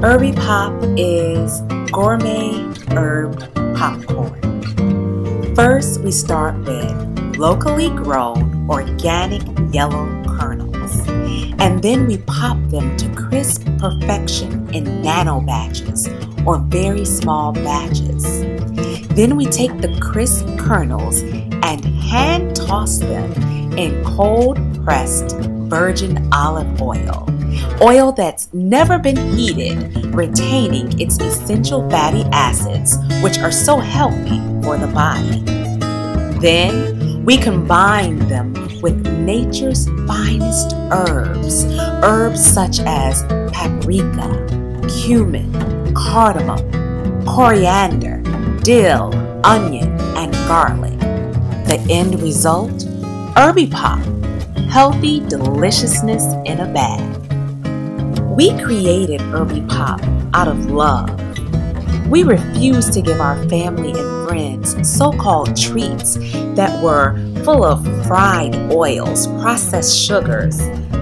HerbyPoP is gourmet herb popcorn. First, we start with locally grown organic yellow kernels, and then we pop them to crisp perfection in nano batches or very small batches. Then we take the crisp kernels and hand toss them in cold pressed virgin olive oil. Oil that's never been heated, retaining its essential fatty acids, which are so healthy for the body. Then we combine them with nature's finest herbs, herbs such as paprika, cumin, cardamom, coriander, dill, onion, and garlic. The end result? HerbyPoP, healthy deliciousness in a bag. We created HerbyPoP out of love. We refused to give our family and friends so-called treats that were full of fried oils, processed sugars,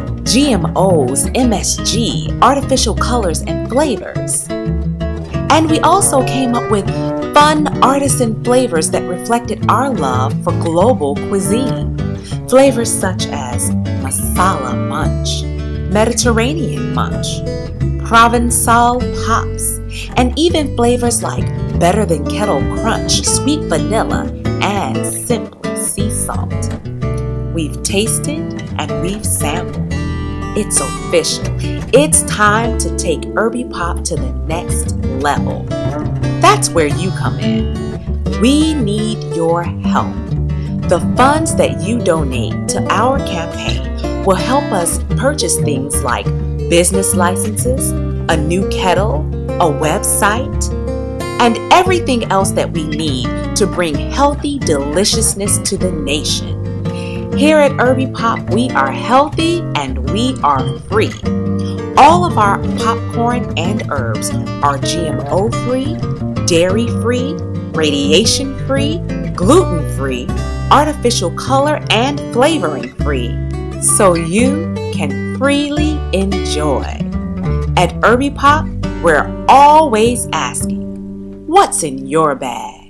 GMOs, MSG, artificial colors, and flavors. And we also came up with fun artisan flavors that reflected our love for global cuisine. Flavors such as masala munch, Mediterranean munch, Provençal pops, and even flavors like Better Than Kettle Crunch, sweet vanilla, and simply sea salt. We've tasted and we've sampled. It's official. It's time to take HerbyPoP to the next level. That's where you come in. We need your help. The funds that you donate to our campaign will help us purchase things like business licenses, a new kettle, a website, and everything else that we need to bring healthy deliciousness to the nation. Here at HerbyPoP, we are healthy and we are free. All of our popcorn and herbs are GMO-free, dairy-free, radiation-free, gluten-free, artificial color and flavoring-free, so you can freely enjoy. At HerbyPoP, we're always asking, what's in your bag?